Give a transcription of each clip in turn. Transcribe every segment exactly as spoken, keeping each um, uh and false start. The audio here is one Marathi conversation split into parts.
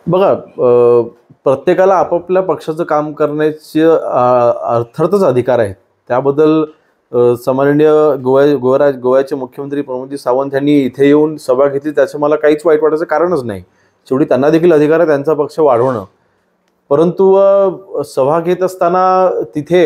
बघा, अ, प्रत्येकाला आपापल्या पक्षाचं काम करण्याचे अ, अर्थातच अधिकार आहे. त्याबद्दल अ, सन्माननीय गोवा गोवा गोव्याचे मुख्यमंत्री प्रमोद सावंत यांनी इथे येऊन सभा घेतली, त्याचं मला काहीच वाईट वाटायचं कारणच नाही. शेवटी त्यांना देखील अधिकार आहे त्यांचा पक्ष वाढवणं. परंतु अ, सभा घेत असताना तिथे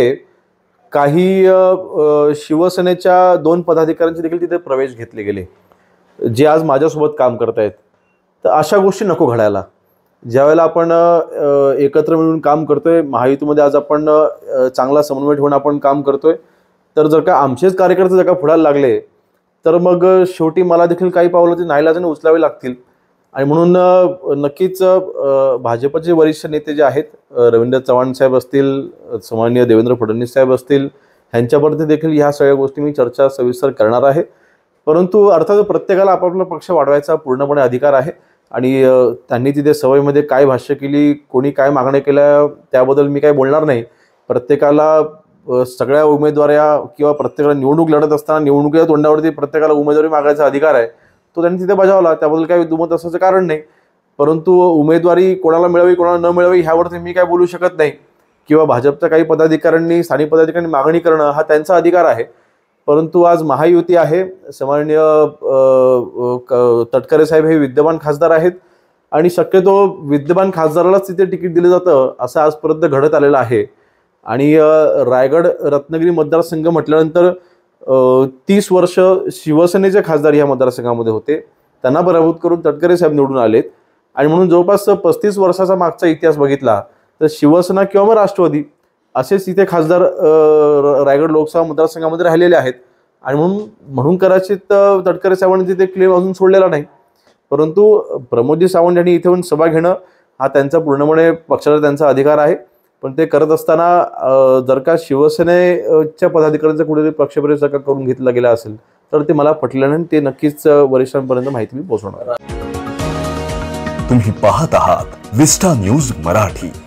काही अ, अ, शिवसेनेच्या दोन पदाधिकाऱ्यांचे देखील तिथे प्रवेश घेतले गेले, जे आज माझ्यासोबत काम करतायत. तर अशा गोष्टी नको घडायला. ज्यावेळेला आपण अ, एकत्र मिळून काम करतोय, महायुतीमध्ये आज आपण अ, चांगला समन्वय ठेवून आपण काम करतोय. तर जर का आमचेच कार्यकर्ते जर का पुढायला लागले, तर मग अ, शेवटी मला देखील काही पावलं ती नाईलाजाने उचलावी लागतील. आणि म्हणून अ, नक्कीच अ, भाजपचे वरिष्ठ नेते जे आहेत, अ, रवींद्र चव्हाण साहेब असतील, अ, सन्माननीय देवेंद्र फडणवीस साहेब असतील, ह्यांच्यावरती देखील ह्या सगळ्या गोष्टी मी चर्चा सविस्तर करणार आहे. परंतु अर्थात प्रत्येकाला आपापला पक्ष वाढवायचा पूर्णपणे अधिकार आहे. आणि अ, त्यांनी तिथे सभेमध्ये काय भाष्य केली, कोणी काय मागण्या केल्या, त्याबद्दल मी काही बोलणार नाही. प्रत्येकाला अ, सगळ्या उमेदवाऱ्या किंवा प्रत्येकाला निवडणूक लढत असताना निवडणुकीच्या तोंडावरती प्रत्येकाला उमेदवारी मागायचा अधिकार आहे. तो त्यांनी तिथे बजावला. त्याबद्दल काही दुमत असायचं कारण नाही. परंतु उमेदवारी कोणाला मिळावी, कोणाला न मिळावी ह्यावरती मी काय बोलू शकत नाही. किंवा भाजपच्या काही पदाधिकाऱ्यांनी, स्थानिक पदाधिकाऱ्यांनी मागणी करणं हा त्यांचा अधिकार आहे. परंतु आज महायुती आहे. सन्माननीय अ, अ, क तटकरे साहेब हे विद्यमान खासदार आहेत आणि शक्यतो विद्यमान खासदारालाच तिथे तिकीट दिलं जातं, असं आजपर्यंत घडत आलेलं आहे. आणि अ, रायगड रत्नागिरी मतदारसंघ म्हटल्यानंतर अ, तीस वर्ष शिवसेनेचे खासदार या मतदारसंघामध्ये होते. त्यांना पराभूत करून तटकरे साहेब निवडून आलेत. आणि म्हणून जवळपास पस्तीस वर्षाचा मागचा इतिहास बघितला तर शिवसेना किंवा मग राष्ट्रवादी असेच इथे खासदार अ, रायगड लोकसभा मतदारसंघामध्ये राहिलेले आहेत. आणि म्हणून म्हणून कदाचित अ, तटकरे साहेबांनी तिथे क्लेम अजून सोडलेला नाही. परंतु प्रमोदजी सावंत यांनी इथे येऊन सभा घेणं हा त्यांचा पूर्णपणे पक्षाचा त्यांचा अधिकार आहे. पण ते करत असताना अ, जर का शिवसेनेच्या पदाधिकाऱ्यांचा कुठेतरी पक्षप्रवेश जर का करून घेतला गेला असेल, तर ते मला पटलं नाही. ते नक्कीच वरिष्ठांपर्यंत माहिती मी पोहोचवणार. तुम्ही पाहत आहात विस्टा न्यूज मराठी.